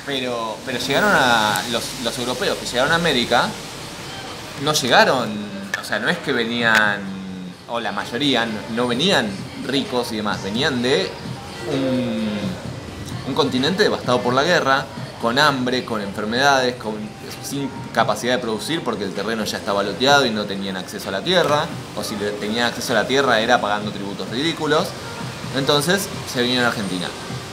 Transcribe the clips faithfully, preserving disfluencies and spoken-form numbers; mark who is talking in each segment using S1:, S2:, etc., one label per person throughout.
S1: Pero, pero llegaron a... Los, los europeos que llegaron a América no llegaron... O sea, no es que venían... O la mayoría no venían ricos y demás. Venían de un, un continente devastado por la guerra, con hambre, con enfermedades, con, sin capacidad de producir porque el terreno ya estaba loteado y no tenían acceso a la tierra. O si tenían acceso a la tierra era pagando tributos ridículos. Entonces se vinieron a Argentina.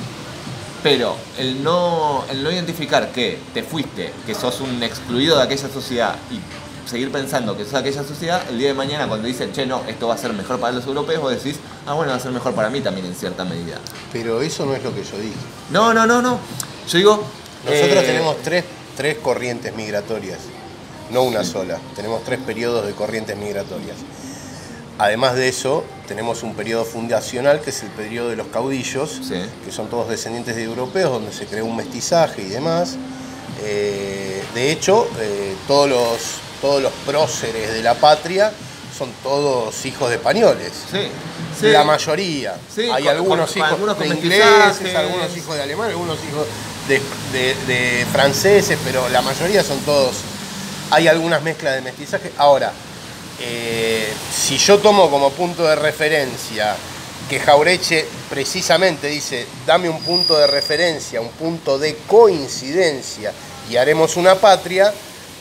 S1: Pero el no, el no identificar que te fuiste, que sos un excluido de aquella sociedad y seguir pensando que sos de aquella sociedad, el día de mañana cuando dicen, che, no, esto va a ser mejor para los europeos, vos decís, ah, bueno, va a ser mejor para mí también en cierta medida.
S2: Pero eso no es lo que yo dije.
S1: No, no, no, no. Yo digo...
S2: Nosotros
S1: eh...
S2: tenemos tres, tres corrientes migratorias, no una sí. sola. Tenemos tres periodos de corrientes migratorias. Además de eso, tenemos un periodo fundacional, que es el periodo de los caudillos, sí. que son todos descendientes de europeos, donde se creó un mestizaje y demás. Eh, de hecho, eh, todos, los, todos los próceres de la patria son todos hijos de españoles.
S1: Sí, sí.
S2: La mayoría.
S1: Sí,
S2: Hay
S1: con,
S2: algunos
S1: con,
S2: hijos
S1: algunos
S2: de ingleses, algunos hijos de alemanes, algunos hijos de, de, de franceses, pero la mayoría son todos... Hay algunas mezclas de mestizaje. Ahora... Eh, si yo tomo como punto de referencia que Jauretche precisamente dice, dame un punto de referencia, un punto de coincidencia y haremos una patria,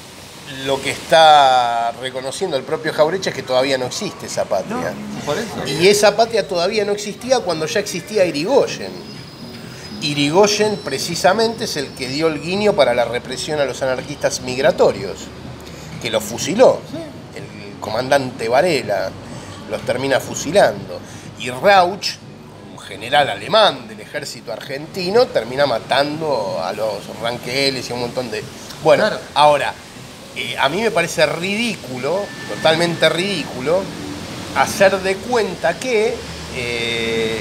S2: lo que está reconociendo el propio Jauretche es que todavía no existe esa patria.
S1: No, por eso.
S2: Y esa patria todavía no existía cuando ya existía Irigoyen. Irigoyen precisamente es el que dio el guiño para la represión a los anarquistas migratorios, que los fusiló. Sí. Comandante Varela los termina fusilando y Rauch, un general alemán del ejército argentino, termina matando a los Ranqueles y un montón de... Bueno, claro. Ahora, eh, a mí me parece ridículo, totalmente ridículo, hacer de cuenta que eh,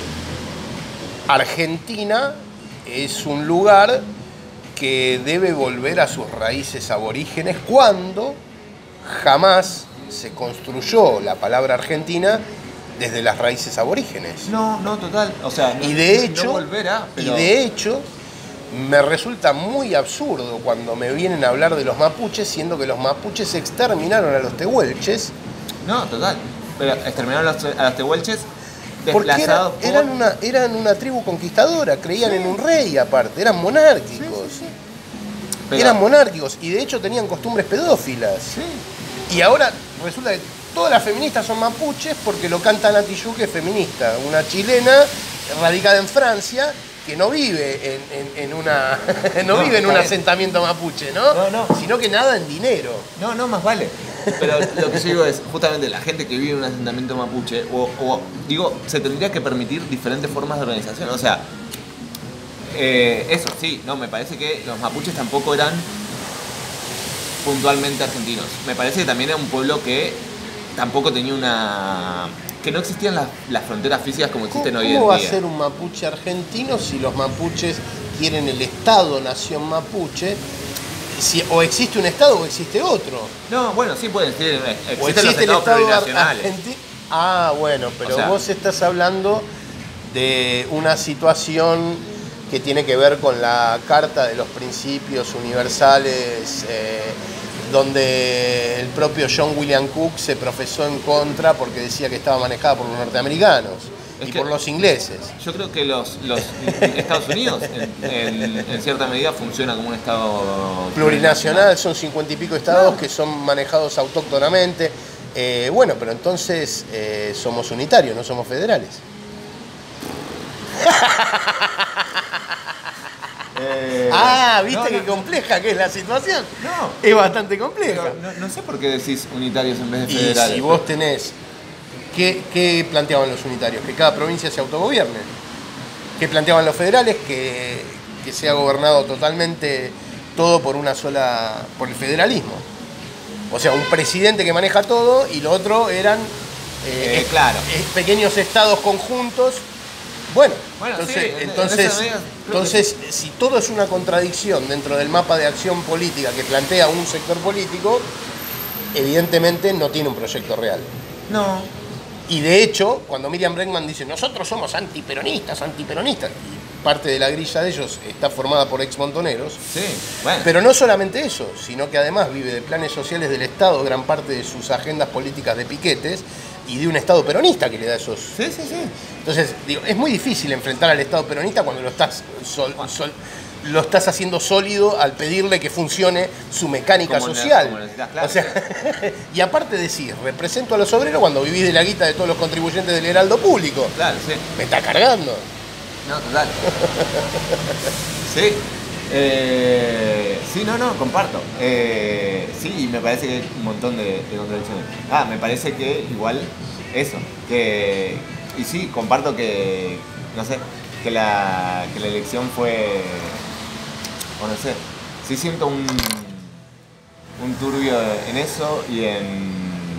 S2: Argentina es un lugar que debe volver a sus raíces aborígenes cuando jamás se construyó la palabra Argentina desde las raíces aborígenes.
S1: No, no, total. O sea, no,
S2: y de hecho,
S1: no volverá, pero...
S2: y de hecho, me resulta muy absurdo cuando me vienen a hablar de los mapuches, siendo que los mapuches exterminaron a los tehuelches.
S1: No, total. Pero exterminaron a los, a los tehuelches
S2: desplazados porque era, por... eran, una, eran una tribu conquistadora, creían sí. en un rey aparte, eran monárquicos. Sí, sí, sí. Pero... Eran monárquicos y de hecho tenían costumbres pedófilas. Sí. Y ahora resulta que todas las feministas son mapuches porque lo canta Nati Yu, que es feminista, una chilena radicada en Francia que no vive en, en, en una no, no vive en un asentamiento mapuche, ¿no?
S1: No, no.
S2: Sino que nada en dinero.
S1: No, no, más vale. Pero lo que yo digo es, justamente la gente que vive en un asentamiento mapuche, o, o digo, se tendría que permitir diferentes formas de organización. O sea, eh, eso sí, no, me parece que los mapuches tampoco eran puntualmente argentinos. Me parece que también era un pueblo que tampoco tenía una... que no existían las, las fronteras físicas como existen hoy en día.
S2: ¿Cómo va a ser un mapuche argentino si los mapuches quieren el Estado-nación mapuche? Si, o existe un Estado o existe otro.
S1: No, bueno, sí pueden ser.
S2: O existe el Estado argentino. Ah, bueno, pero o sea, vos estás hablando de una situación que tiene que ver con la Carta de los Principios Universales, eh, donde el propio John William Cook se profesó en contra porque decía que estaba manejada por los norteamericanos es y por los ingleses.
S1: Yo creo que los, los Estados Unidos en, en, en cierta medida funciona como un estado
S2: plurinacional, son cincuenta y pico estados no. que son manejados autóctonamente. Eh, bueno, pero entonces eh, somos unitarios, no somos federales. Eh, ah, ¿viste no, qué no, compleja que es la situación?
S1: No.
S2: Es bastante compleja.
S1: No, no sé por qué decís unitarios en vez de federales.
S2: Y si vos tenés... ¿Qué, qué planteaban los unitarios? Que cada provincia se autogobierne. ¿Qué planteaban los federales? Que, que sea gobernado totalmente todo por una sola... por el federalismo. O sea, un presidente que maneja todo y lo otro eran eh,
S1: eh, claro.
S2: eh, pequeños estados conjuntos. Bueno,
S1: bueno
S2: entonces,
S1: sí,
S2: entonces,
S1: medida,
S2: entonces que... si todo es una contradicción dentro del mapa de acción política que plantea un sector político, evidentemente no tiene un proyecto real.
S1: No.
S2: Y de hecho, cuando Miriam Bregman dice, nosotros somos antiperonistas, antiperonistas, parte de la grilla de ellos está formada por ex montoneros.
S1: Sí, bueno.
S2: Pero no solamente eso, sino que además vive de planes sociales del Estado, gran parte de sus agendas políticas de piquetes, y de un Estado peronista que le da esos...
S1: Sí, sí, sí.
S2: Entonces, digo, es muy difícil enfrentar al Estado peronista cuando lo estás, sol, sol, lo estás haciendo sólido al pedirle que funcione su mecánica
S1: como
S2: social.
S1: Como necesitas, claro.
S2: O sea, y aparte decir, represento a los obreros cuando vivís de la guita de todos los contribuyentes del heraldo público.
S1: Claro, sí.
S2: Me está cargando.
S1: No, total. Sí. Eh, sí, no, no, comparto. Eh, sí, y me parece que hay un montón de, de contradicciones. Ah, me parece que igual eso, que... Y sí, comparto que, no sé, que la, que la elección fue... O no sé, sí siento un, un turbio en eso y en...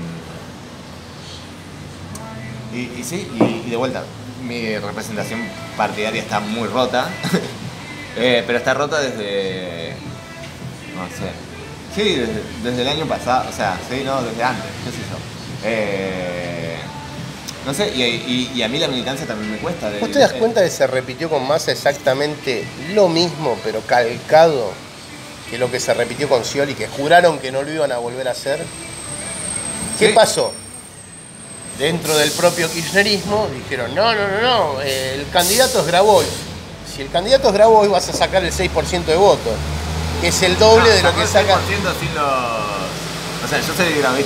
S1: Y, y sí, y, y de vuelta, mi representación partidaria está muy rota. Eh, pero está rota desde, no sé, sí, desde, desde el año pasado, o sea, sí, no, desde antes, qué sé yo. Eh, no sé, y, y, y a mí la militancia también me cuesta. De,
S2: ¿Vos te das cuenta de que se repitió con Massa exactamente lo mismo, pero calcado, que lo que se repitió con Scioli, que juraron que no lo iban a volver a hacer? ¿Qué
S1: Sí.
S2: pasó? Dentro del propio kirchnerismo dijeron, no, no, no, no, el candidato es Grabois. Si el candidato es Grabois vas a sacar el seis por ciento de votos, que es el doble
S1: no,
S2: de lo que saca...
S1: sin los... O sea, yo soy gravista.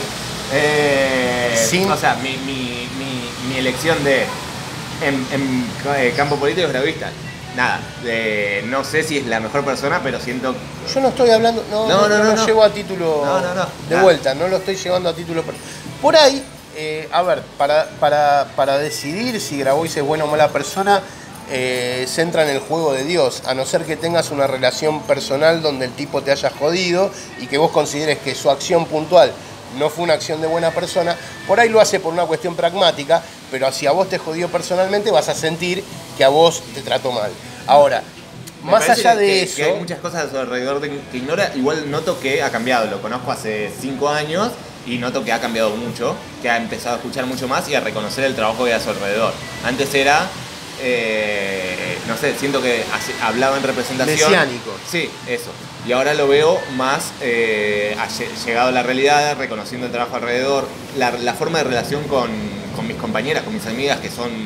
S1: Eh,
S2: Sin...
S1: O sea, mi, mi, mi, mi elección de en, en eh, campo político es gravista. Nada, eh, no sé si es la mejor persona, pero siento...
S2: Yo no estoy hablando, no,
S1: No,
S2: no,
S1: no,
S2: no,
S1: no,
S2: lo
S1: no.
S2: llevo a título
S1: No, no, no.
S2: de
S1: Nada.
S2: vuelta, no lo estoy llevando a título... per- Por ahí, eh, a ver, para, para, para decidir si Grabois es buena o mala persona, eh, se entra en el juego de Dios, a no ser que tengas una relación personal donde el tipo te haya jodido y que vos consideres que su acción puntual no fue una acción de buena persona, por ahí lo hace por una cuestión pragmática, pero si a vos te jodió personalmente vas a sentir que a vos te trató mal. Ahora,
S1: Me
S2: más
S1: parece
S2: allá
S1: que-
S2: de
S1: que,
S2: eso...
S1: que hay muchas cosas a su alrededor de- que ignora. Igual noto que ha cambiado. Lo conozco hace cinco años y noto que ha cambiado mucho, que ha empezado a escuchar mucho más y a reconocer el trabajo que hay a su alrededor. Antes era, eh, no sé, siento que hace- hablaba en representación.
S2: Mesiánico.
S1: Sí, eso. Y ahora lo veo más eh, ha lle- llegado a la realidad, reconociendo el trabajo alrededor, la, la forma de relación con, con mis compañeras, con mis amigas que son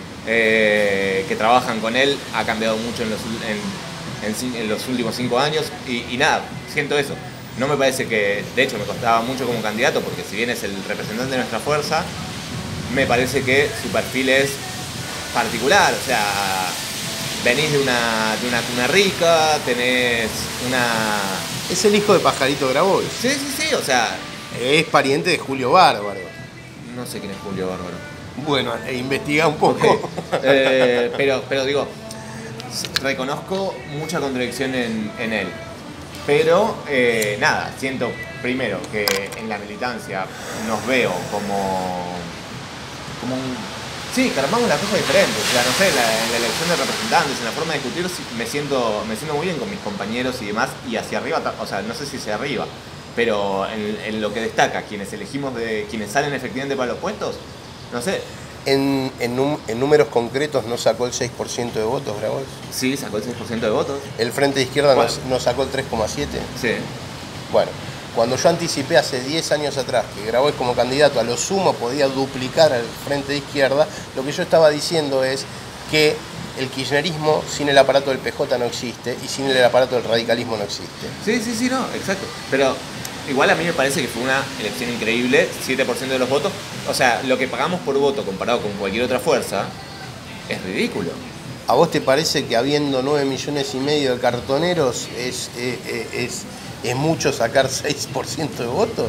S1: eh, que trabajan con él ha cambiado mucho en los, en, en cin- en los últimos cinco años y, y nada, siento eso. No me parece que, de hecho me costaba mucho como candidato porque si bien es el representante de nuestra fuerza, me parece que su perfil es particular, o sea, venís de una, de una cuna rica, tenés una...
S2: Es el hijo de Pajarito Grabois.
S1: Sí, sí, sí, o sea,
S2: Es pariente de Julio Bárbaro.
S1: no sé quién es Julio Bárbaro.
S2: Bueno, e investiga un poco.
S1: Ok. Eh, pero, pero digo, reconozco mucha contradicción en, en él. Pero eh, nada, siento primero que en la militancia nos veo como, como un... Sí, que armamos las cosas diferentes. O sea, no sé, la- en la elección de representantes, en la forma de discutir, sí, me siento, me siento muy bien con mis compañeros y demás. Y hacia arriba, ta- o sea, no sé si hacia arriba, pero en, en lo que destaca, quienes elegimos, de quienes salen efectivamente para los puestos, no sé.
S2: En, en, num- en números concretos no sacó el seis por ciento de votos, Grabois.
S1: Sí, sacó el seis por ciento de votos.
S2: El Frente de Izquierda
S1: ¿Cuál?
S2: no, no sacó el tres coma siete.
S1: Sí.
S2: Bueno, cuando yo anticipé hace diez años atrás que Grabois como candidato a lo sumo podía duplicar al Frente de Izquierda, lo que yo estaba diciendo es que el kirchnerismo sin el aparato del P J no existe y sin el aparato del radicalismo no existe.
S1: Sí, sí, sí, no, exacto. Pero igual a mí me parece que fue una elección increíble, siete por ciento de los votos. O sea, lo que pagamos por voto comparado con cualquier otra fuerza es ridículo.
S2: ¿A vos te parece que habiendo nueve millones y medio de cartoneros es, eh, eh, es, es mucho sacar seis por ciento de votos?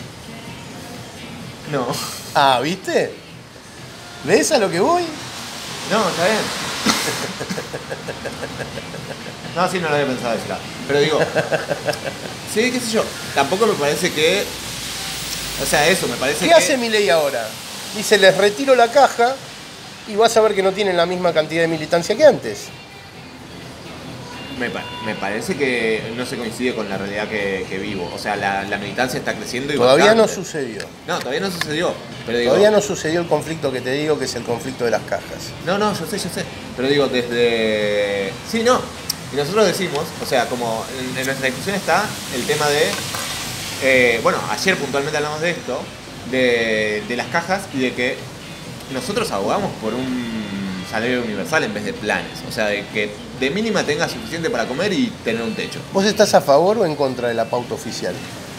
S1: No.
S2: Ah, ¿viste? ¿Ves a lo que voy?
S1: No, está bien. No, sí, no lo había pensado de ese lado. Pero digo, sí, qué sé yo. Tampoco me parece que... O sea, eso, me parece
S2: ¿Qué
S1: que...
S2: hace Milei ahora? Dice, les retiro la caja y vas a ver que no tienen la misma cantidad de militancia que antes.
S1: Me, pa- me parece que no se coincide con la realidad que, que vivo. O sea, la, la militancia está creciendo y
S2: Todavía no
S1: bastante.
S2: sucedió.
S1: No, todavía no sucedió. Pero digo,
S2: Todavía no sucedió el conflicto que te digo, que es el conflicto de las cajas.
S1: No, no, yo sé, yo sé. Pero digo, desde... Sí, no. Y nosotros decimos, o sea, como en, en nuestra discusión está el tema de... Eh, bueno, ayer puntualmente hablamos de esto, de, de las cajas y de que nosotros abogamos por un salario universal en vez de planes. O sea, de que de mínima tengas suficiente para comer y tener un techo.
S2: ¿Vos estás a favor o en contra de la pauta oficial?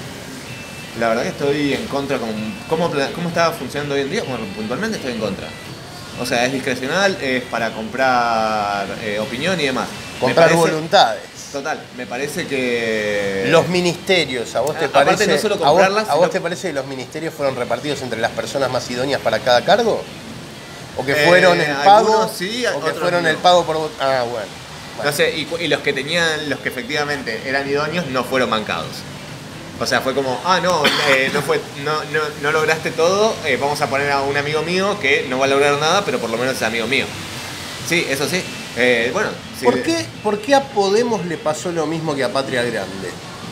S1: La verdad que estoy en contra con cómo, cómo está funcionando hoy en día. Bueno, puntualmente estoy en contra. O sea, es discrecional, es para comprar eh, opinión y demás.
S2: Comprar
S1: parece,
S2: voluntades.
S1: Total, me parece que...
S2: Los ministerios, ¿a vos te
S1: a,
S2: parece,
S1: aparte no solo comprarlas,
S2: ¿a vos, ¿a vos
S1: sino...
S2: te parece que los ministerios fueron repartidos entre las personas más idóneas para cada cargo? ¿O que
S1: Eh,
S2: fueron el pago?
S1: Sí,
S2: ¿O que
S1: otros
S2: fueron
S1: no.
S2: el pago por... Ah, bueno. bueno.
S1: No sé, y, y los que tenían, los que efectivamente eran idóneos no fueron bancados. O sea, fue como, ah, no, eh, no, fue, no, no, no lograste todo, eh, vamos a poner a un amigo mío que no va a lograr nada, pero por lo menos es amigo mío. Sí, eso sí. Eh, bueno, sí.
S2: ¿Por qué, ¿Por qué a Podemos le pasó lo mismo que a Patria Grande?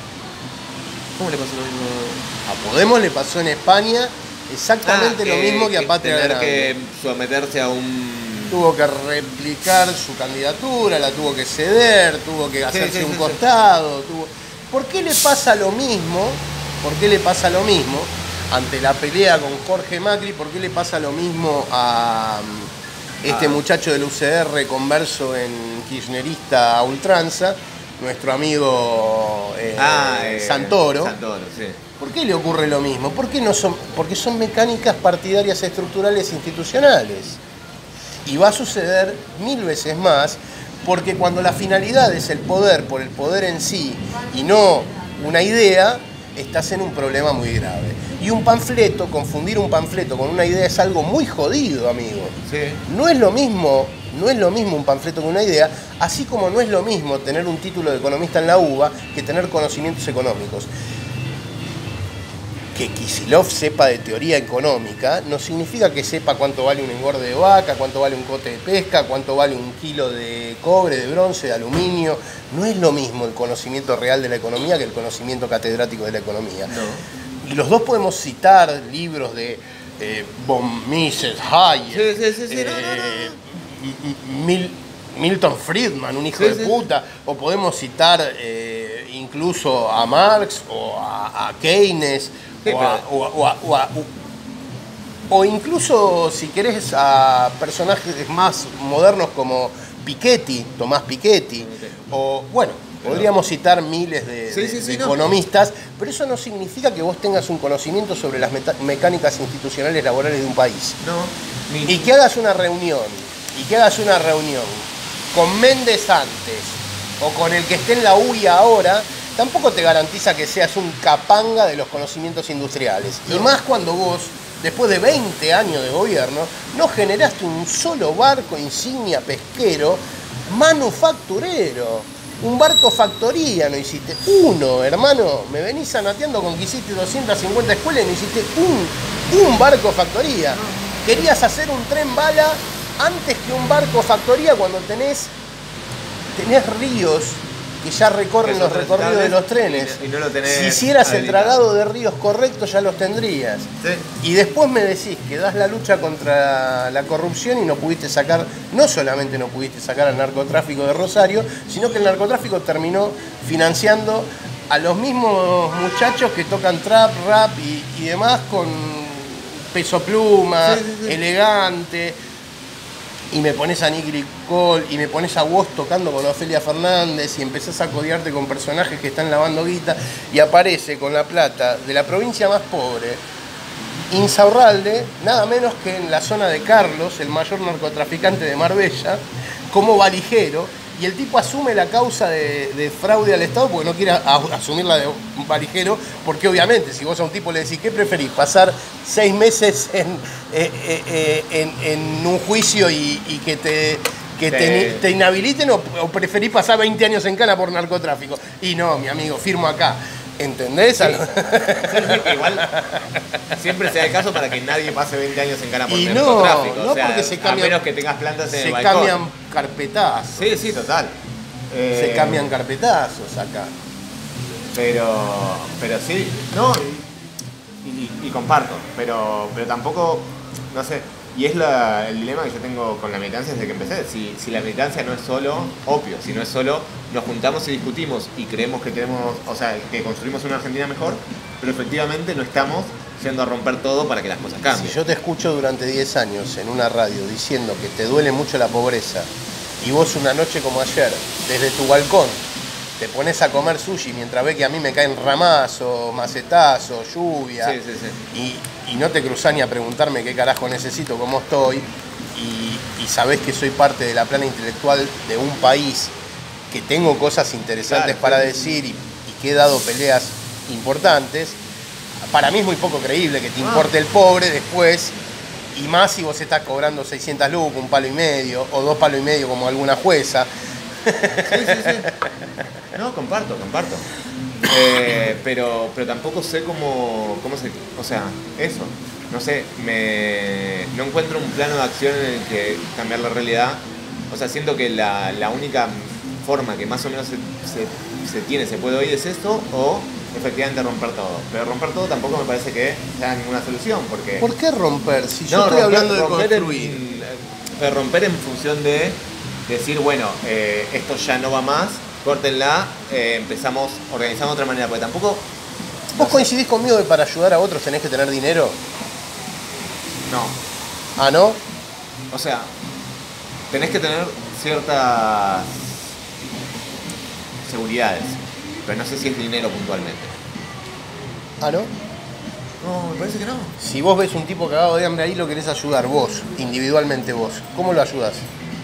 S1: ¿Cómo le pasó lo mismo?
S2: A Podemos le pasó en España exactamente
S1: Ah,
S2: lo
S1: que-
S2: mismo que a
S1: que
S2: Patria
S1: tener
S2: Grande.
S1: que someterse a un...
S2: Tuvo que replicar su candidatura, la tuvo que ceder, tuvo que hacerse
S1: sí,
S2: un
S1: sí,
S2: costado. Tuvo... ¿Por qué le pasa lo mismo? ¿Por qué le pasa lo mismo ante la pelea con Jorge Macri? ¿Por qué le pasa lo mismo a um, este
S1: Ah.
S2: muchacho del U C R converso en kirchnerista a ultranza, nuestro amigo eh,
S1: Ah, eh,
S2: Santoro?
S1: Santoro, sí.
S2: ¿Por qué le ocurre lo mismo? ¿Por qué no son? Porque son mecánicas partidarias estructurales institucionales. Y va a suceder mil veces más, porque cuando la finalidad es el poder por el poder en sí y no una idea, estás en un problema muy grave. Y un panfleto, confundir un panfleto con una idea es algo muy jodido, amigo.
S1: Sí.
S2: No es lo mismo, no es lo mismo un panfleto con una idea, así como no es lo mismo tener un título de economista en la UBA que tener conocimientos económicos. Que Kicillof sepa de teoría económica no significa que sepa cuánto vale un engorde de vaca, cuánto vale un cote de pesca, cuánto vale un kilo de cobre, de bronce, de aluminio. No es lo mismo el conocimiento real de la economía que el conocimiento catedrático de la economía.
S1: No.
S2: Y los dos podemos citar libros de eh, von Mises, Hayek,
S1: Sí, sí, sí, sí,
S2: eh,
S1: no, no, no.
S2: Mil- Milton Friedman, un hijo
S1: Sí,
S2: de
S1: sí.
S2: puta, o podemos citar eh, incluso a Marx o a, a Keynes,
S1: Sí,
S2: o, a,
S1: pero-
S2: o, a, o, a, o, a- o incluso, si querés, a personajes más modernos como Piketty, Tomás Piketty, o bueno, podríamos citar miles de,
S1: Sí,
S2: de-
S1: sí, sí,
S2: de
S1: no.
S2: economistas, pero eso no significa que vos tengas un conocimiento sobre las meta- mecánicas institucionales laborales de un país.
S1: No. Ni...
S2: Y que hagas una reunión, y que hagas una reunión con Méndez antes, o con el que esté en la U I A ahora, tampoco te garantiza que seas un capanga de los conocimientos industriales. Y
S1: No.
S2: más cuando vos, después de veinte años de gobierno, no generaste un solo barco insignia pesquero manufacturero. Un barco factoría no hiciste. Uno, hermano. Me venís sanateando con que hiciste doscientas cincuenta escuelas y no hiciste un, un barco factoría. Querías hacer un tren bala antes que un barco factoría cuando tenés, tenés ríos que ya recorren
S1: Que
S2: los
S1: son
S2: recorridos de los trenes.
S1: transitables y no lo tenés
S2: Si hicieras el
S1: habilitado.
S2: dragado de ríos correctos ya los tendrías.
S1: Sí.
S2: Y después me decís que das la lucha contra la corrupción y no pudiste sacar, no solamente no pudiste sacar al narcotráfico de Rosario, sino que el narcotráfico terminó financiando a los mismos muchachos que tocan trap, rap y, y demás con Peso Pluma,
S1: Sí, sí, sí.
S2: Elegante. Y me pones a Nicky Cole y me pones a vos tocando con Ofelia Fernández y empezás a codearte con personajes que están lavando guita y aparece con la plata de la provincia más pobre, Insaurralde, nada menos que en la zona de Carlos, el mayor narcotraficante de Marbella, como valijero, y el tipo asume la causa de, de fraude al Estado porque no quiere a- asumir la de un valijero, porque obviamente si vos a un tipo le decís, ¿qué preferís? ¿Pasar seis meses en, eh, eh, eh, en, en un juicio y, y que te... que
S1: Sí.
S2: te, te inhabiliten o, o preferís pasar veinte años en cana por narcotráfico? Y no, mi amigo, firmo acá. ¿Entendés?
S1: Sí. Sí, sí, igual siempre sea el caso para que nadie pase veinte años en cana por
S2: Y no,
S1: narcotráfico.
S2: no
S1: o sea,
S2: porque se cambian-
S1: a menos que tengas plantas en
S2: Se
S1: el balcón.
S2: cambian carpetazos.
S1: Sí, sí, total.
S2: Se
S1: Eh,
S2: cambian carpetazos acá.
S1: Pero, pero sí, no, y, y- y comparto, pero, pero tampoco, no sé, y es la, el dilema que yo tengo con la militancia desde que empecé. Si, si la militancia no es solo opio, si no es solo nos juntamos y discutimos y creemos que tenemos, o sea, que construimos una Argentina mejor, pero efectivamente no estamos yendo a romper todo para que las cosas cambien.
S2: Si yo te escucho durante diez años en una radio diciendo que te duele mucho la pobreza y vos una noche como ayer, desde tu balcón, te pones a comer sushi mientras ves que a mí me caen ramazos, macetazos, lluvia,
S1: sí, sí, sí.
S2: Y, y no te cruzás ni a preguntarme qué carajo necesito, cómo estoy, y, y sabés que soy parte de la plana intelectual de un país que tengo cosas interesantes
S1: claro,
S2: para
S1: sí.
S2: decir y, y que he dado peleas importantes, para mí es muy poco creíble que te
S1: Ah.
S2: importe el pobre después, y más si vos estás cobrando seiscientas lucas, un palo y medio, o dos palos y medio como alguna jueza.
S1: Sí, sí, sí. No, comparto, comparto. Eh, pero, pero tampoco sé cómo, cómo se... O sea, eso. No sé, me, no encuentro un plano de acción en el que cambiar la realidad. O sea, siento que la, la única forma que más o menos se, se, se tiene, se puede oír es esto, o efectivamente romper todo. Pero romper todo tampoco me parece que sea ninguna solución, porque...
S2: ¿Por qué romper? Si yo
S1: no,
S2: estoy
S1: romper,
S2: hablando de
S1: romper
S2: construir.
S1: En, pero romper en función de decir, bueno, eh, esto ya no va más, córtenla, eh, empezamos organizando de otra manera, porque tampoco...
S2: ¿Vos coincidís conmigo que para ayudar a otros tenés que tener dinero?
S1: No,
S2: ¿Ah, no?
S1: o sea, tenés que tener ciertas seguridades, pero no sé si es dinero puntualmente.
S2: ¿Ah, no?
S1: No, me parece que no.
S2: Si vos ves un tipo cagado de hambre ahí, lo querés ayudar vos, individualmente vos. ¿Cómo lo ayudás?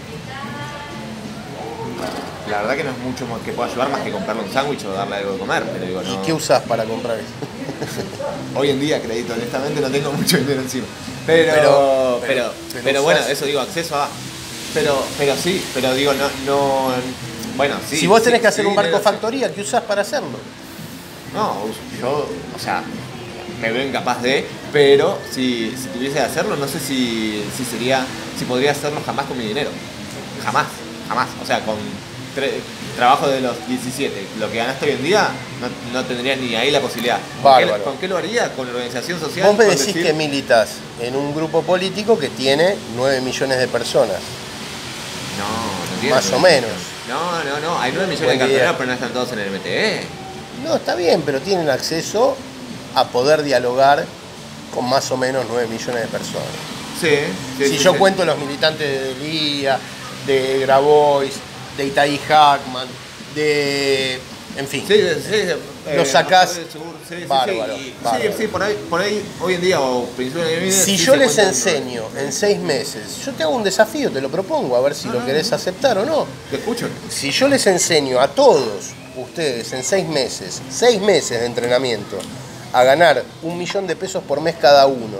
S1: La verdad que no es mucho más que pueda ayudar más que comprarle un sándwich o darle algo de comer, pero digo, no.
S2: ¿Y qué usás para comprar eso?
S1: Hoy en día, crédito, honestamente no tengo mucho dinero encima. Pero,
S2: Pero-
S1: pero,
S2: pero-
S1: pero,
S2: pero
S1: bueno,
S2: usás-
S1: eso digo, acceso a. Pero, pero sí, pero digo, no, no. Bueno, sí.
S2: si vos tenés
S1: sí,
S2: que hacer
S1: sí,
S2: un barco
S1: dinero,
S2: factoría, ¿qué usás para hacerlo?
S1: sí. No, yo, o sea, me veo incapaz de, pero si, si tuviese que hacerlo, no sé si, si sería, si podría hacerlo jamás con mi dinero. Jamás, jamás. O sea, con tre- trabajo de los diecisiete, lo que ganaste hoy en día, no, no tendría ni ahí la posibilidad. ¿Con qué,
S2: Bárbaro.
S1: con qué lo haría? Con la organización social.
S2: Vos me
S1: con
S2: decís
S1: decir-
S2: que militas en un grupo político que tiene nueve millones de personas.
S1: No, no tiene.
S2: Más o menos.
S1: No, no, no. Hay nueve millones
S2: Buen
S1: de
S2: día.
S1: carteras, pero no están todos en el M T E.
S2: No, está bien, pero tienen acceso a poder dialogar con más o menos nueve millones de personas.
S1: Sí. sí
S2: Si
S1: sí,
S2: yo
S1: sí.
S2: cuento los militantes de Lía, de Grabois, de Itaí Hackman, de... en fin.
S1: Sí, sí, sí.
S2: Lo sacás.
S1: Sí, sí, sí,
S2: Bárbaro,
S1: sí. Y-
S2: bárbaro.
S1: Sí, sí, por ahí, por ahí, hoy en día o principio de mi vida.
S2: Si
S1: sí
S2: yo
S1: se
S2: les
S1: cuentan,
S2: enseño en seis meses, yo te hago un desafío, te lo propongo, a ver si
S1: Ah,
S2: lo
S1: no,
S2: querés
S1: no.
S2: aceptar o no.
S1: Te escucho.
S2: Si yo les enseño a todos ustedes en seis meses, seis meses de entrenamiento, a ganar un millón de pesos por mes cada uno,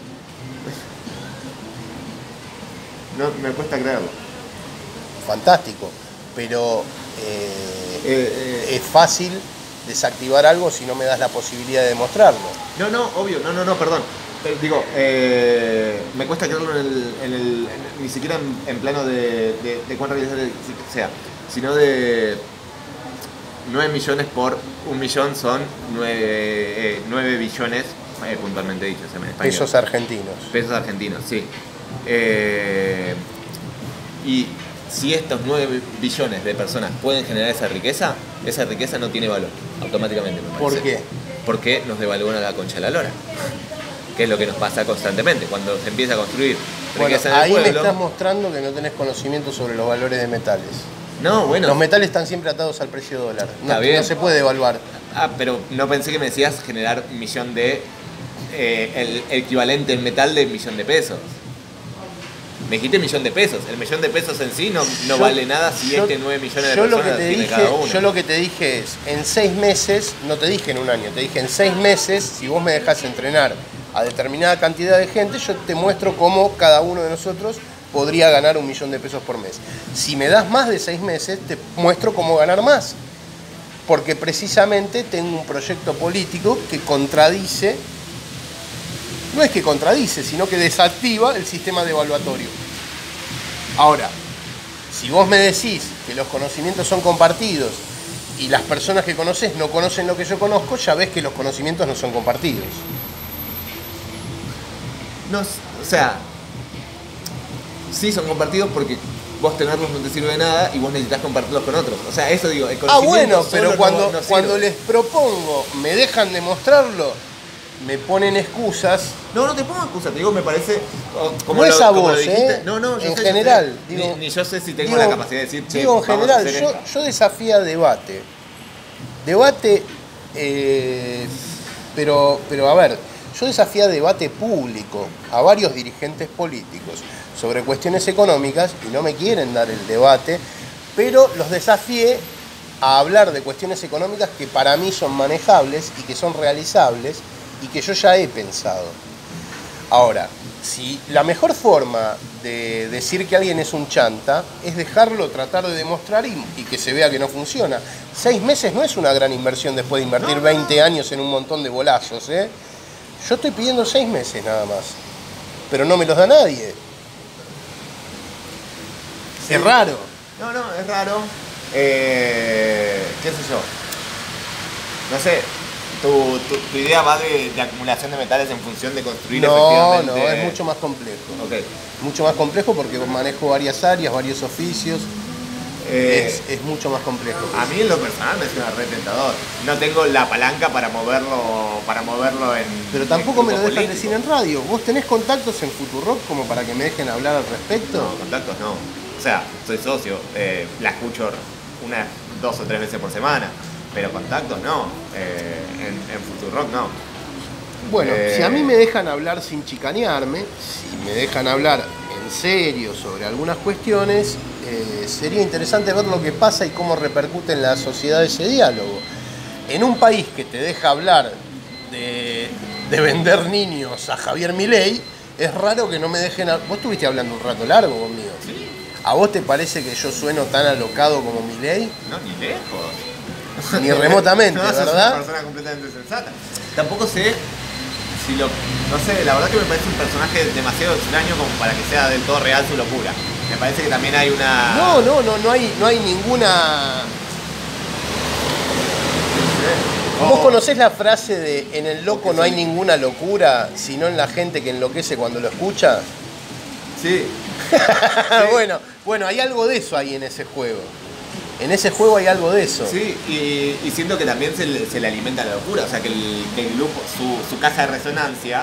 S1: No, me cuesta creerlo.
S2: fantástico, pero eh,
S1: Eh, eh,
S2: es fácil desactivar algo si no me das la posibilidad de demostrarlo.
S1: No, no, obvio, no, no, no, perdón. Eh, digo, eh, me cuesta creerlo en el, en el en- ni siquiera en, en plano de, de, de cuán realizable sea, sino de nueve millones por un millón son nueve, eh, nueve billones, eh, puntualmente dicho, se me español.
S2: Pesos argentinos.
S1: Pesos argentinos, sí. Eh, y si estos nueve billones de personas pueden generar esa riqueza, esa riqueza no tiene valor, automáticamente, me parece.
S2: ¿Por qué?
S1: Porque nos devalúan a la concha de la lora. Que es lo que nos pasa constantemente. Cuando se empieza a construir
S2: Bueno,
S1: riqueza en el
S2: ahí me
S1: pueblo.
S2: estás mostrando que no tenés conocimiento sobre los valores de metales.
S1: No, bueno.
S2: Los metales están siempre atados al precio dólar. No,
S1: Está bien.
S2: no se puede evaluar.
S1: Ah, pero no pensé que me decías generar un millón de. Eh, el equivalente en metal de un millón de pesos. Me dijiste millón de pesos. El millón de pesos en sí no, no
S2: Yo-
S1: vale nada si
S2: yo-
S1: este nueve millones de
S2: yo lo
S1: personas
S2: que te
S1: tiene
S2: dije,
S1: cada uno.
S2: Yo lo que te dije es, en seis meses, no te dije en un año, te dije en seis meses, si vos me dejás entrenar a determinada cantidad de gente, yo te muestro cómo cada uno de nosotros podría ganar un millón de pesos por mes. Si me das más de seis meses, te muestro cómo ganar más. Porque precisamente tengo un proyecto político que contradice, no es que contradice, sino que desactiva el sistema devaluatorio. Ahora, si vos me decís que los conocimientos son compartidos y las personas que conoces no conocen lo que yo conozco, ya ves que los conocimientos no son compartidos.
S1: No, o sea, sí son compartidos porque vos tenerlos no te sirve de nada y vos necesitas compartirlos con otros. O sea, eso digo, el
S2: Ah, bueno, pero cuando,
S1: no, no
S2: cuando les propongo, me dejan de mostrarlo, me ponen excusas.
S1: No, no te pongo excusa, te digo, me parece. Como
S2: no es
S1: lo,
S2: a
S1: como
S2: vos,
S1: lo dijiste,
S2: ¿eh?
S1: No, no, yo
S2: en
S1: sé,
S2: general.
S1: Yo sé,
S2: digo,
S1: ni, ni yo sé si tengo
S2: digo,
S1: la capacidad de decir, che,
S2: digo, en general, yo,
S1: esto.
S2: yo desafío a debate. Debate, eh, pero, pero a ver, yo desafío a debate público a varios dirigentes políticos sobre cuestiones económicas y no me quieren dar el debate, pero los desafié a hablar de cuestiones económicas que para mí son manejables y que son realizables y que yo ya he pensado. Ahora, si la mejor forma de decir que alguien es un chanta es dejarlo tratar de demostrar y, y que se vea que no funciona. Seis meses no es una gran inversión después de invertir
S1: no,
S2: veinte
S1: no.
S2: años en un montón de bolazos, ¿eh? Yo estoy pidiendo seis meses nada más, pero no me los da nadie.
S1: Sí.
S2: Es raro.
S1: No, no, es raro. Eh, ¿Qué sé yo? No sé. Tu, tu, tu idea va de, de acumulación de metales en función de construir
S2: No,
S1: efectivamente.
S2: no, es mucho más complejo.
S1: Ok.
S2: Mucho más complejo porque manejo varias áreas, varios oficios.
S1: Eh,
S2: es, es mucho más complejo.
S1: A mí en lo personal me suena re tentador. No tengo la palanca para moverlo, para moverlo en.
S2: Pero tampoco
S1: en
S2: me lo dejan
S1: político.
S2: decir en radio. ¿Vos tenés contactos en Futurock como para que me dejen hablar al respecto?
S1: No, contactos no. O sea, soy socio, eh, la escucho unas dos o tres veces por semana, pero contactos no. Eh, en, en Futurock no.
S2: Bueno,
S1: Eh,
S2: si a mí me dejan hablar sin chicanearme, si me dejan hablar en serio sobre algunas cuestiones, eh, sería interesante ver lo que pasa y cómo repercute en la sociedad ese diálogo. En un país que te deja hablar de, de vender niños a Javier Milei, es raro que no me dejen... Vos estuviste hablando un rato largo conmigo.
S1: Sí.
S2: ¿A vos te parece que yo sueno tan alocado como Milei?
S1: No, ni lejos.
S2: Ni remotamente,
S1: no, sos
S2: ¿verdad?
S1: una persona completamente sensata. Tampoco sé si lo. No sé, la verdad que me parece un personaje demasiado extraño como para que sea del todo real su locura. Me parece que también hay una.
S2: No, no, no, no hay, no hay ninguna. ¿Vos
S1: Oh.
S2: conocés la frase de en el loco no hay ninguna locura, sino en la gente que enloquece cuando lo escucha?
S1: Sí.
S2: bueno, bueno, hay algo de eso ahí en ese juego. En ese juego hay algo de eso.
S1: Sí, y, y siento que también se le, se le alimenta la locura. O sea, que el, que el grupo, su, su caja de resonancia,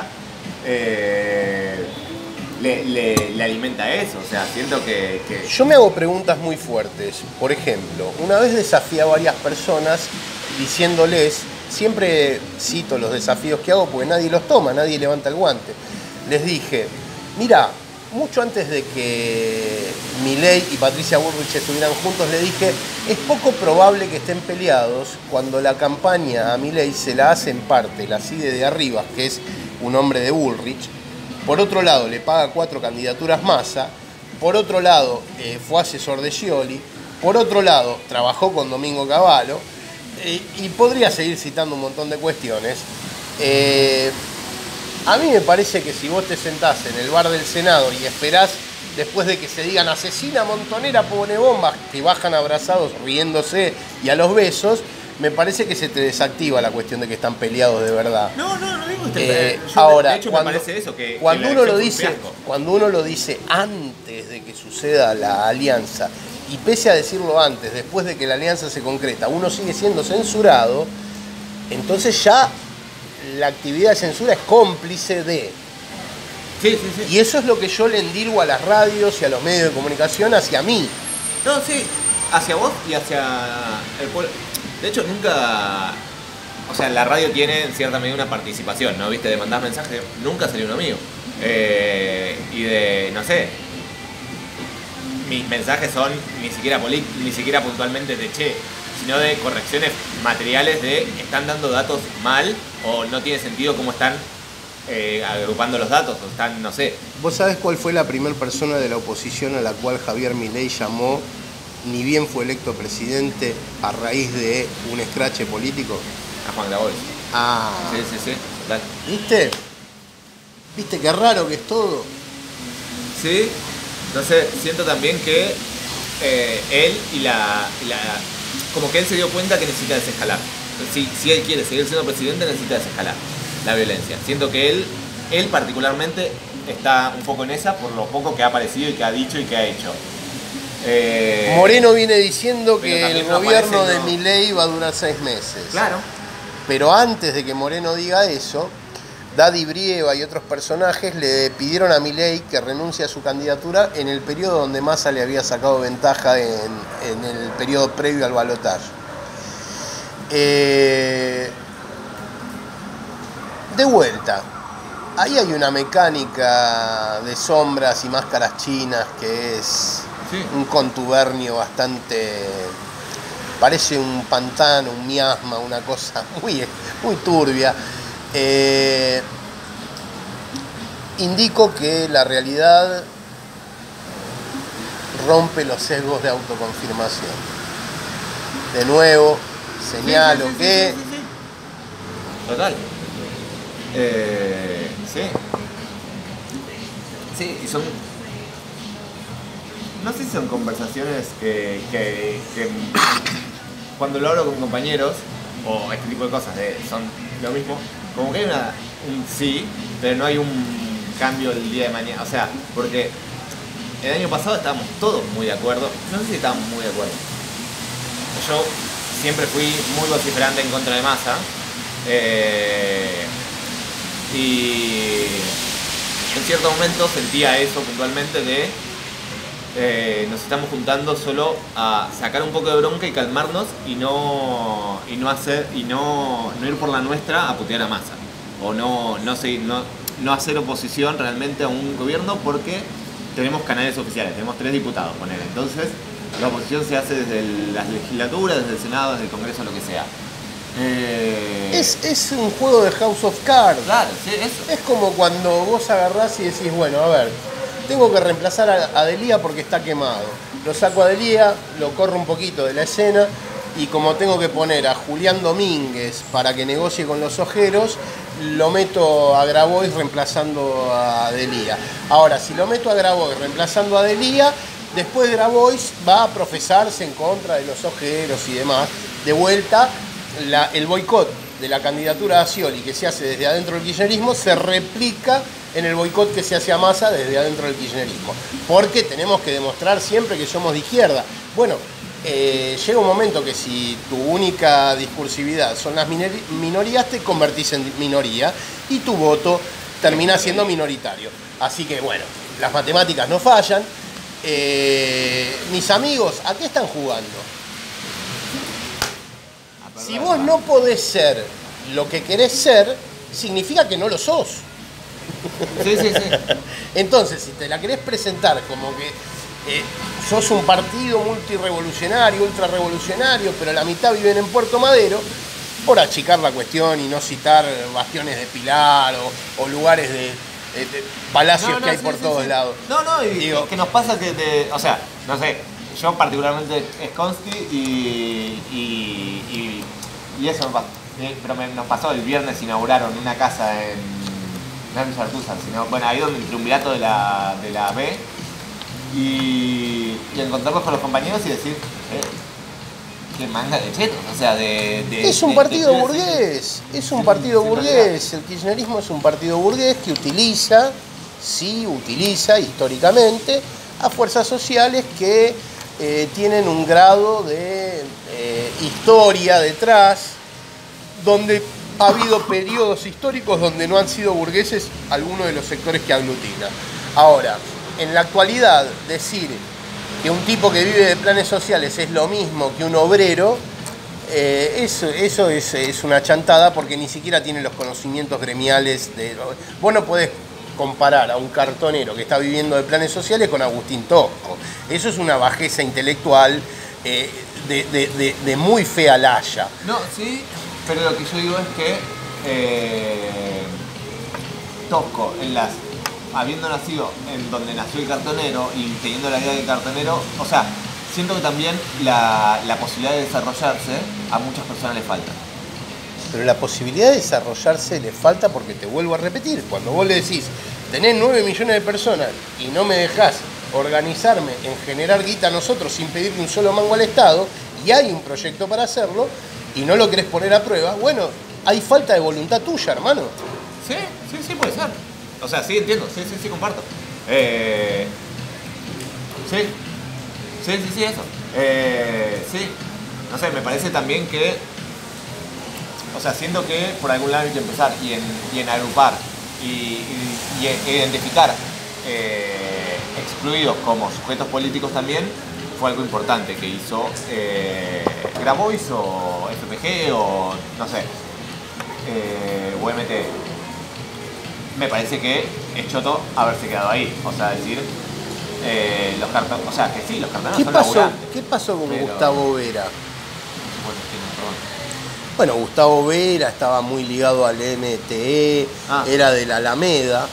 S1: eh, le, le, le alimenta eso. O sea, siento que, que.
S2: Yo me hago preguntas muy fuertes. Por ejemplo, una vez desafié a varias personas diciéndoles, siempre cito los desafíos que hago porque nadie los toma, nadie levanta el guante. Les dije, mira, mucho antes de que Milei y Patricia Bullrich estuvieran juntos, le dije, es poco probable que estén peleados cuando la campaña a Milei se la hace en parte la CIDE de Arribas, que es un hombre de Bullrich. Por otro lado, le paga cuatro candidaturas Massa. Por otro lado, eh, fue asesor de Scioli. Por otro lado, trabajó con Domingo Cavallo. Eh, y podría seguir citando un montón de cuestiones. Eh, a mí me parece que si vos te sentás en el bar del Senado y esperás, después de que se digan asesina montonera, pone bombas, que bajan abrazados, riéndose y a los besos, me parece que se te desactiva la cuestión de que están peleados de verdad.
S1: No, no, no digo usted.
S2: Eh,
S1: yo,
S2: ahora,
S1: de hecho,
S2: cuando,
S1: me parece eso, que,
S2: cuando
S1: que la
S2: uno lo
S1: elección fue un
S2: dice,
S1: fiasco.
S2: cuando uno lo dice antes de que suceda la alianza, y pese a decirlo antes, después de que la alianza se concreta, uno sigue siendo censurado, entonces ya la actividad de censura es cómplice de.
S1: Sí, sí, sí.
S2: Y eso es lo que yo le endilgo a las radios y a los medios de comunicación hacia mí.
S1: No, sí, hacia vos y hacia el pueblo. De hecho, nunca. O sea, la radio tiene en cierta medida una participación, ¿no? ¿Viste? De mandar mensajes, nunca salió uno mío. Eh, y de, no sé. Mis mensajes son ni siquiera poli- ni siquiera puntualmente de che, sino de correcciones materiales de están dando datos mal o no tiene sentido cómo están eh, agrupando los datos o están, no sé.
S2: ¿Vos sabés cuál fue la primera persona de la oposición a la cual Javier Milei llamó, ni bien fue electo presidente, a raíz de un escrache político?
S1: A Juan Grabois.
S2: Ah,
S1: Sí, sí, sí, total.
S2: ¿viste? ¿Viste qué raro que es todo?
S1: Sí, entonces siento también que eh, él y la, y la... Como que él se dio cuenta que necesita desescalar. Si, si él quiere seguir siendo presidente, necesita desescalar la violencia. Siento que él, él particularmente está un poco en esa por lo poco que ha aparecido y que ha dicho y que ha hecho. Eh,
S2: Moreno viene diciendo que
S1: también
S2: el
S1: no
S2: gobierno
S1: aparece,
S2: de
S1: no.
S2: Milei va a durar seis meses.
S1: Claro.
S2: Pero antes de que Moreno diga eso, Daddy Brieva y otros personajes le pidieron a Milei que renuncie a su candidatura en el periodo donde Massa le había sacado ventaja en, en el periodo previo al balotaje. Eh, de vuelta, ahí hay una mecánica de sombras y máscaras chinas que es
S1: Sí.
S2: un contubernio bastante... Parece un pantano, un miasma, una cosa muy, muy turbia. Eh, indico que la realidad rompe los sesgos de autoconfirmación. De nuevo, señalo
S1: Sí, sí, sí,
S2: que...
S1: sí, sí, sí. Total. Eh, sí. Sí, y son... No sé si son conversaciones que, que, que cuando lo hablo con compañeros, o este tipo de cosas, de, son lo mismo, como que hay una, un sí, pero no hay un cambio el día de mañana. O sea, porque el año pasado estábamos todos muy de acuerdo, no sé si estábamos muy de acuerdo. Yo siempre fui muy vociferante en contra de Massa, eh, y en cierto momento sentía eso puntualmente de eh, nos estamos juntando solo a sacar un poco de bronca y calmarnos y no y no hacer y no, no ir por la nuestra a putear a Massa o no no, seguir, no no hacer oposición realmente a un gobierno porque tenemos canales oficiales, tenemos tres diputados, poner. Entonces la oposición se hace desde el, las legislaturas, desde el Senado, desde el Congreso, lo que sea. Eh...
S2: Es, es un juego de House of Cards.
S1: Claro, sí, eso.
S2: Es como cuando vos agarrás y decís, bueno, a ver, tengo que reemplazar a Delía porque está quemado. Lo saco a Delía, lo corro un poquito de la escena y como tengo que poner a Julián Domínguez para que negocie con los ojeros, lo meto a Grabois reemplazando a Delía. Ahora, si lo meto a Grabois reemplazando a Delía, después Grabois va a profesarse en contra de los ojeros y demás. De vuelta, la, el boicot de la candidatura a Scioli que se hace desde adentro del kirchnerismo se replica en el boicot que se hace a Massa desde adentro del kirchnerismo. Porque tenemos que demostrar siempre que somos de izquierda. Bueno, eh, llega un momento que si tu única discursividad son las minorías, te convertís en minoría y tu voto termina siendo minoritario. Así que bueno, las matemáticas no fallan. Eh, mis amigos, ¿a qué están jugando? Si vos no podés ser lo que querés ser, significa que no lo sos.
S1: Sí, sí, sí.
S2: Entonces, si te la querés presentar como que eh, sos un partido multirevolucionario, ultrarrevolucionario, pero la mitad viven en Puerto Madero, por achicar la cuestión y no citar bastiones de Pilar o, o lugares de, de, de palacios no, no, que hay sí, por sí, todos sí. lados.
S1: No, no, y digo, que nos pasa que, te, o sea, no sé, yo particularmente es Consti y, y, y, y eso me pasó. Pero me, nos pasó el viernes, inauguraron una casa en, no en Sartusa, sino, bueno, ahí donde el triunvirato de la, de la B, y, y encontrarnos con los compañeros y decir, eh, qué manga de chetos, o sea, de... de
S2: es un
S1: de,
S2: partido
S1: de,
S2: burgués,
S1: de,
S2: es un
S1: sí,
S2: partido
S1: sí,
S2: burgués, el kirchnerismo es un partido burgués que utiliza, sí, utiliza históricamente a fuerzas sociales que eh, tienen un grado de eh, historia detrás, donde ha habido periodos históricos donde no han sido burgueses algunos de los sectores que aglutina. Ahora, en la actualidad, decir que un tipo que vive de planes sociales es lo mismo que un obrero, eh, eso, eso es, es una chantada porque ni siquiera tiene los conocimientos gremiales. De, vos no podés comparar a un cartonero que está viviendo de planes sociales con Agustín Tosco. Eso es una bajeza intelectual eh, de, de, de, de muy fea laya.
S1: No, sí, pero lo que yo digo es que eh, Tosco, en las, habiendo nacido en donde nació el cartonero y teniendo la vida del cartonero, o sea, siento que también la, la posibilidad de desarrollarse a muchas personas le falta.
S2: Pero la posibilidad de desarrollarse le falta porque te vuelvo a repetir, cuando vos le decís, tenés nueve millones de personas y no me dejás organizarme en generar guita a nosotros sin pedirle un solo mango al Estado, y hay un proyecto para hacerlo, y no lo querés poner a prueba, bueno, hay falta de voluntad tuya, hermano.
S1: Sí, sí, sí, puede ser. O sea, sí, entiendo, sí, sí, sí, comparto. Eh, sí, sí, sí, sí, eso. Eh, sí, no sé, me parece también que, o sea, siento que por algún lado hay que empezar y en, y en agrupar y, y, y identificar eh, excluidos como sujetos políticos también fue algo importante que hizo eh, Grabois o F P G o no sé, eh, U M T. Me parece que es choto haberse quedado ahí, o sea, decir, eh, los cartones, o sea, que sí, los cartones
S2: ¿Qué
S1: son
S2: pasó,
S1: laburantes.
S2: ¿Qué pasó con
S1: pero...
S2: Gustavo Vera?
S1: Bueno, tienen, perdón.
S2: Bueno, Gustavo Vera estaba muy ligado al M T E,
S1: Ah.
S2: era de la Alameda.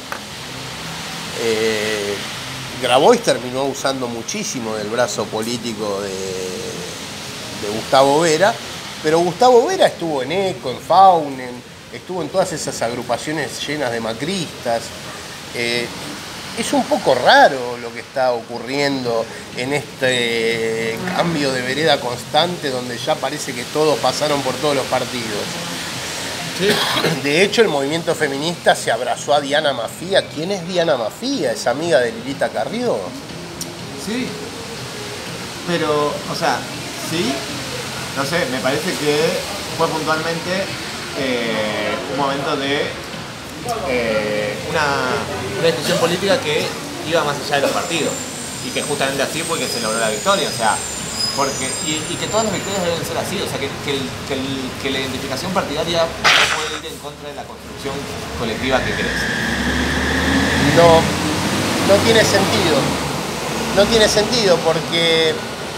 S2: Eh, Grabois terminó usando muchísimo del brazo político de, de Gustavo Vera, pero Gustavo Vera estuvo en ECO, en Faunen, estuvo en todas esas agrupaciones llenas de macristas. Eh, es un poco raro lo que está ocurriendo en este cambio de vereda constante donde ya parece que todos pasaron por todos los partidos.
S1: Sí.
S2: De hecho, el movimiento feminista se abrazó a Diana Mafía. ¿Quién es Diana Mafía? ¿Es amiga de Lilita Carrió?
S1: Sí, pero, o sea, sí, no sé, me parece que fue puntualmente eh, un momento de eh, una, una discusión política que iba más allá de los partidos y que justamente así fue que se logró la victoria, o sea, porque, y, y que todas las victorias deben ser así, o sea, que, que, el, que, el, que la identificación partidaria no puede ir en contra de la construcción colectiva que crees.
S2: No, no tiene sentido. No tiene sentido porque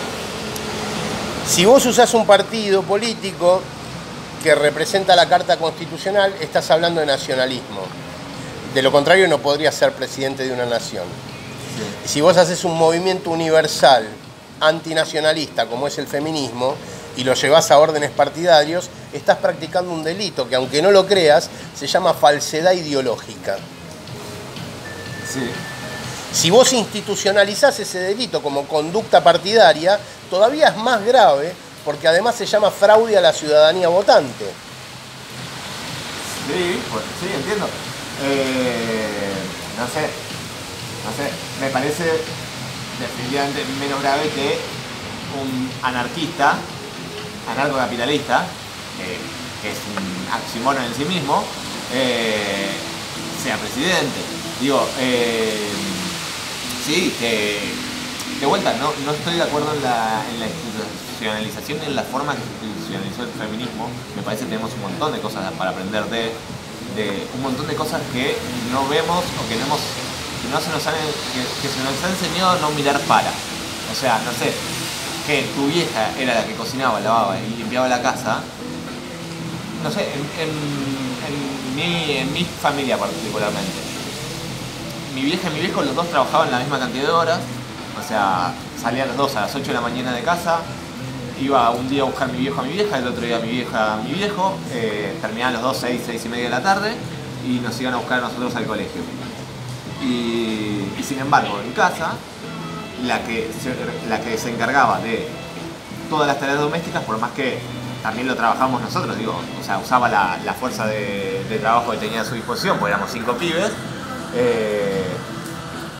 S2: si vos usás un partido político que representa la Carta Constitucional, estás hablando de nacionalismo. De lo contrario, no podrías ser presidente de una nación.
S1: Sí.
S2: Si vos haces un movimiento universal antinacionalista como es el feminismo y lo llevás a órdenes partidarios, estás practicando un delito que, aunque no lo creas, se llama falsedad ideológica.
S1: Sí.
S2: Si vos institucionalizás ese delito como conducta partidaria, todavía es más grave, porque además se llama fraude a la ciudadanía votante.
S1: Sí, pues, sí, entiendo. Eh, no sé, no sé, me parece definitivamente menos grave que un anarquista, anarcocapitalista, eh, que es un oxímoron en sí mismo, eh, sea presidente. Digo, eh, sí, que de vuelta, no, no estoy de acuerdo en la, en la institucionalización y en la forma que se institucionalizó el feminismo. Me parece que tenemos un montón de cosas para aprender de, de un montón de cosas que no vemos o que no hemos que no se nos han, que, que se nos ha enseñado a no mirar para. O sea, no sé, que tu vieja era la que cocinaba, lavaba y limpiaba la casa. No sé, en, en, en, mi, en mi familia particularmente. Mi vieja y mi viejo, los dos trabajaban la misma cantidad de horas. O sea, salían los dos a las ocho de la mañana de casa. Iba un día a buscar a mi viejo a mi vieja, el otro día a mi vieja a mi viejo. Eh, terminaban los dos, seis, seis y media de la tarde. Y nos iban a buscar a nosotros al colegio. Y, y sin embargo, en casa, la que, se, la que se encargaba de todas las tareas domésticas, por más que también lo trabajamos nosotros, digo, o sea, usaba la, la fuerza de, de trabajo que tenía a su disposición, porque éramos cinco pibes, eh,